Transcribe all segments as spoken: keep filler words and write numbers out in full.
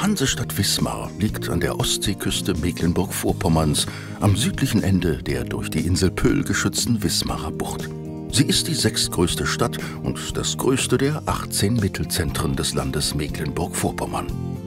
Hansestadt Wismar liegt an der Ostseeküste Mecklenburg-Vorpommerns am südlichen Ende der durch die Insel Pöll geschützten Wismarer Bucht. Sie ist die sechstgrößte Stadt und das größte der achtzehn Mittelzentren des Landes Mecklenburg-Vorpommern.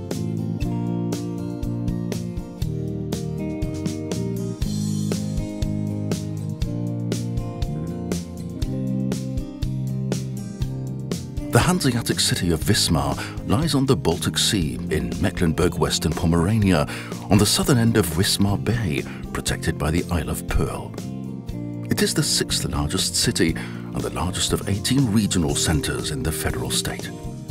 The Hanseatic city of Wismar lies on the Baltic Sea in Mecklenburg-Western Pomerania, on the southern end of Wismar Bay, protected by the Isle of Pearl. It is the sixth largest city and the largest of eighteen regional centers in the federal state.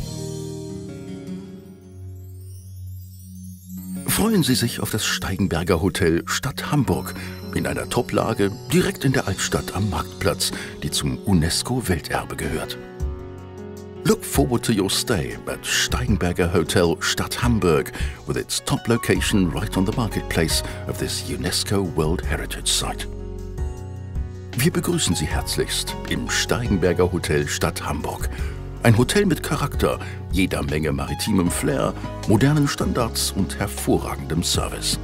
Freuen Sie sich auf das Steigenberger Hotel Stadt Hamburg in einer Toplage direkt in der Altstadt am Marktplatz, die zum UNESCO-Welterbe gehört. Look forward to your stay at Steigenberger Hotel Stadt Hamburg with its top location right on the marketplace of this UNESCO World Heritage Site. Wir begrüßen Sie herzlichst im Steigenberger Hotel Stadt Hamburg. Ein Hotel mit Charakter, jeder Menge maritimem Flair, modernen Standards und hervorragendem Service.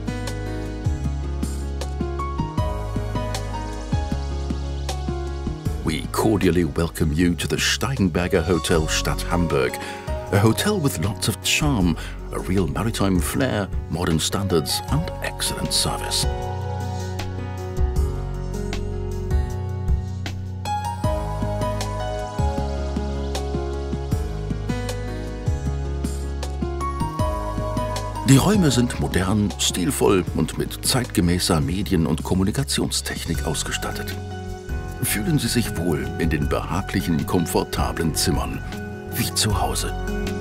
We cordially welcome you to the Steigenberger Hotel Stadt Hamburg, a hotel with lots of charm, a real maritime flair, modern standards and excellent service. Die Räume sind modern, stilvoll und mit zeitgemäßer Medien- und Kommunikationstechnik ausgestattet. Fühlen Sie sich wohl in den behaglichen, komfortablen Zimmern, wie zu Hause.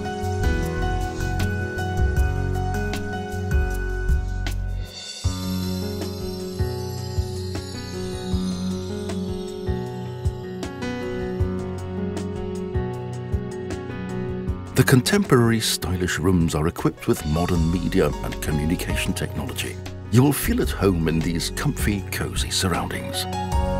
The contemporary stylish rooms are equipped with modern media and communication technology. You will feel at home in these comfy, cozy surroundings.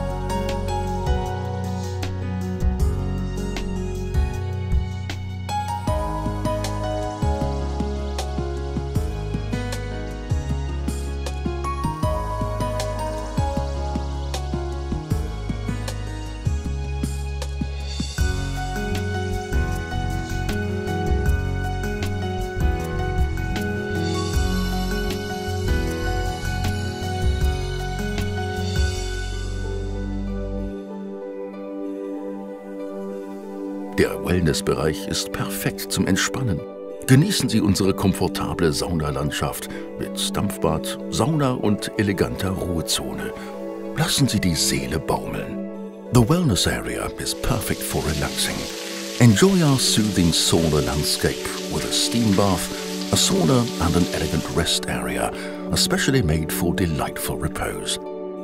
Der Wellnessbereich ist perfekt zum Entspannen. Genießen Sie unsere komfortable Saunalandschaft mit Dampfbad, Sauna und eleganter Ruhezone. Lassen Sie die Seele baumeln. The wellness area is perfect for relaxing. Enjoy our soothing sauna landscape with a steam bath, a sauna and an elegant rest area, especially made for delightful repose.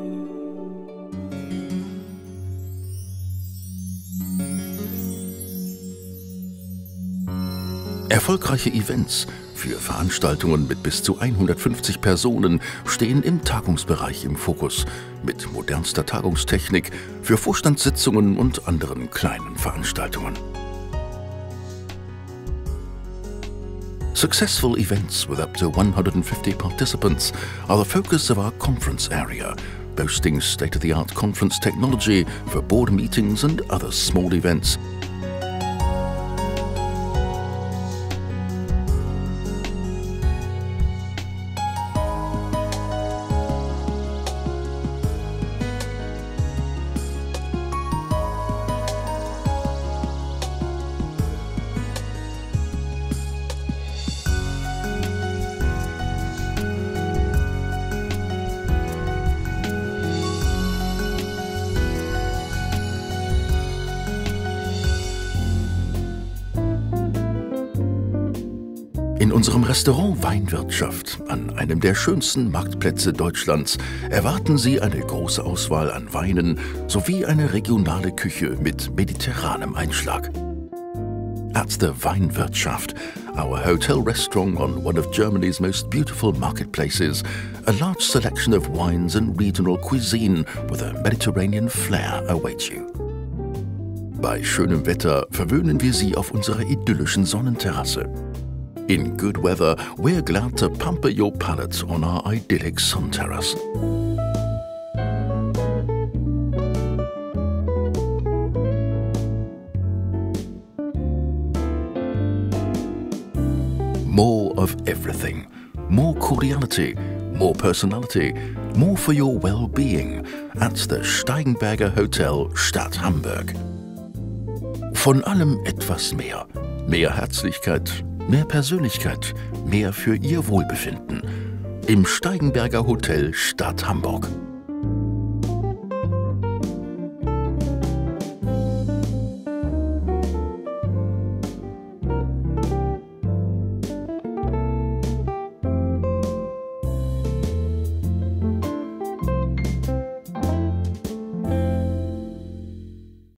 Erfolgreiche Events für Veranstaltungen mit bis zu hundertfünfzig Personen stehen im Tagungsbereich im Fokus, mit modernster Tagungstechnik für Vorstandssitzungen und anderen kleinen Veranstaltungen. Successful events with up to one hundred fifty participants are the focus of our conference area, boasting state-of-the-art conference technology for board meetings and other small events. In unserem Restaurant Weinwirtschaft, an einem der schönsten Marktplätze Deutschlands, erwarten Sie eine große Auswahl an Weinen sowie eine regionale Küche mit mediterranem Einschlag. At the Weinwirtschaft, our hotel restaurant on one of Germany's most beautiful marketplaces, a large selection of wines and regional cuisine with a Mediterranean flair awaits you. Bei schönem Wetter verwöhnen wir Sie auf unserer idyllischen Sonnenterrasse. In good weather, we're glad to pamper your palate on our idyllic sun terrace. More of everything. More cordiality. More personality. More for your well-being at the Steigenberger Hotel Stadt Hamburg. Von allem etwas mehr. Mehr Herzlichkeit, mehr Persönlichkeit, mehr für Ihr Wohlbefinden. Im Steigenberger Hotel Stadt Hamburg.